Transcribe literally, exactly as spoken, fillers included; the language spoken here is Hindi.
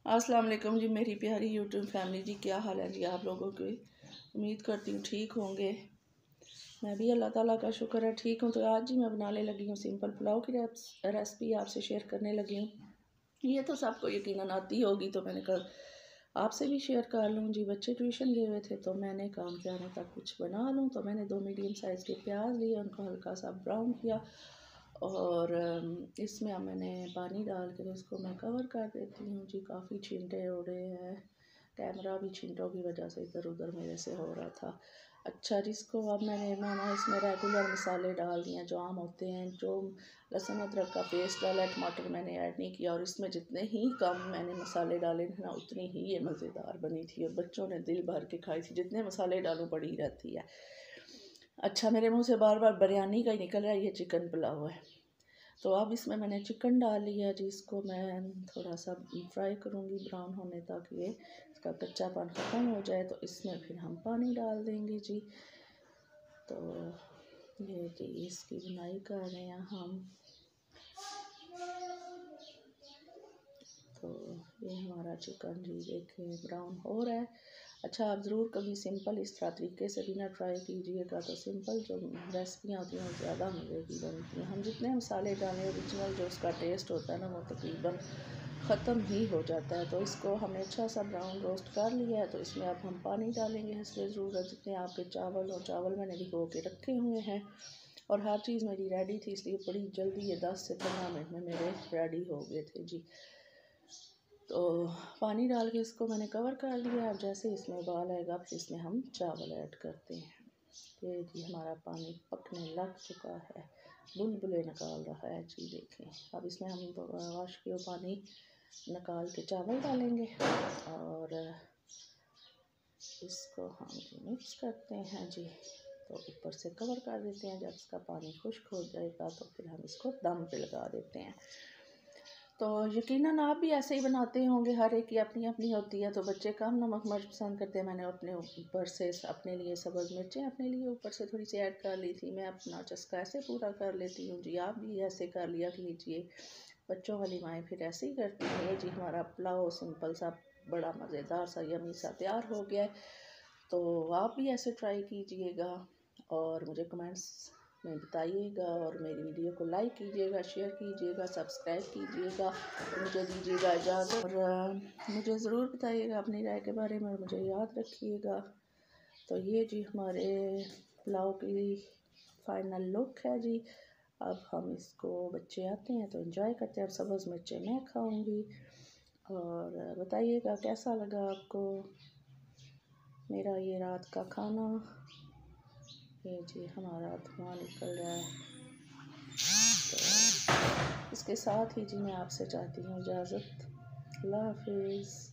अस्सलाम वालेकुम जी, मेरी प्यारी यूट्यूब फैमिली जी, क्या हाल है जी आप लोगों की। उम्मीद करती हूँ ठीक होंगे। मैं भी अल्लाह ताला का शुक्र है ठीक हूँ। तो आज जी मैं बनाने लगी हूँ सिंपल पुलाव की रेसिपी आपसे शेयर करने लगी हूँ। ये तो सबको यकीनन आती होगी, तो मैंने कल आपसे भी शेयर कर लूँ जी। बच्चे ट्यूशन गए हुए थे तो मैंने काम के आने तक कुछ बना लूँ। तो मैंने दो मीडियम साइज़ के प्याज लिए, उनको हल्का सा ब्राउन किया और इसमें अब मैंने पानी डाल कर इसको मैं कवर कर देती हूँ जी। काफ़ी छींटे उड़े हैं, कैमरा भी छींटों की वजह से इधर उधर मेरे से हो रहा था। अच्छा, जिसको अब मैंने मैंने इसमें रेगुलर मसाले डाल दिए जो आम होते हैं, जो लहसुन अदरक का पेस्ट डाला, टमाटर मैंने ऐड नहीं किया। और इसमें जितने ही कम मैंने मसाले डाले थे ना, उतनी ही ये मज़ेदार बनी थी और बच्चों ने दिल भर के खाई थी। जितने मसाले डालूँ पड़ी रहती है। अच्छा, मेरे मुंह से बार बार बिरयानी का ही निकल रहा है, ये चिकन पुलाव है। तो अब इसमें मैंने चिकन डाल लिया जी। इसको मैं थोड़ा सा फ्राई करूँगी ब्राउन होने तक, ये इसका कच्चापन ख़त्म हो जाए। तो इसमें फिर हम पानी डाल देंगे जी। तो ये जी इसकी बुनाई कर रहे हैं हम। तो ये हमारा चिकन जी देखें ब्राउन हो रहा है। अच्छा, आप ज़रूर कभी सिंपल इस तरह तरीके से भी ना ट्राई कीजिएगा। तो सिंपल जो रेसिपियाँ होती हैं वो ज़्यादा मज़े की बनती हैं। हम जितने मसाले डालें, ओरिजिनल जो उसका टेस्ट होता है ना, वो तकरीबन ख़त्म ही हो जाता है। तो इसको हमने अच्छा सा ब्राउन रोस्ट कर लिया है। तो इसमें अब हम पानी डालेंगे हस्बे ज़रूरत, जितने आपके चावल और चावल मैंने भिगो के रखे हुए हैं। और हर चीज़ मेरी रेडी थी, इसलिए बड़ी जल्दी ये दस से पंद्रह मिनट में मेरे रेडी हो गए थे जी। तो पानी डाल के इसको मैंने कवर कर लिया। अब जैसे इसमें उबाल आएगा फिर इसमें हम चावल ऐड करते हैं। ये जी हमारा पानी पकने लग चुका है, बुलबुले निकाल रहा है जी देखें। अब इसमें हम वॉश किया पानी निकाल के चावल डालेंगे और इसको हम जी मिक्स करते हैं जी। तो ऊपर से कवर कर देते हैं। जब इसका पानी खुश्क हो जाएगा तो फिर हम इसको दम पे लगा देते हैं। तो यकीनन आप भी ऐसे ही बनाते होंगे, हर एक की अपनी अपनी होती है। तो बच्चे कम नमक मिर्च पसंद करते हैं। मैंने अपने ऊपर से अपने लिए सब्ज़ मिर्चें अपने लिए ऊपर से थोड़ी सी ऐड कर ली थी। मैं अपना चस्का ऐसे पूरा कर लेती हूँ जी। आप भी ऐसे कर लिया कीजिए। बच्चों वाली माएँ फिर ऐसे ही करती हैं। ये जी हमारा पुलाव सिंपल सा बड़ा मज़ेदार सा यमी सा तैयार हो गया है। तो आप भी ऐसे ट्राई कीजिएगा और मुझे कमेंट्स में बताइएगा। और मेरी वीडियो को लाइक कीजिएगा, शेयर कीजिएगा, सब्सक्राइब कीजिएगा। मुझे दीजिएगा इजाज़त और मुझे ज़रूर बताइएगा अपनी राय के बारे में और मुझे याद रखिएगा। तो ये जी हमारे पुलाव की फ़ाइनल लुक है जी। अब हम इसको, बच्चे आते हैं तो एंजॉय करते हैं। अब सब्ज़ मिर्चें मैं खाऊंगी और बताइएगा कैसा लगा आपको मेरा ये रात का खाना। ये जी हमारा धुआं निकल रहा है। तो इसके साथ ही जी मैं आपसे चाहती हूँ इजाज़त। अल्लाह हाफिज़।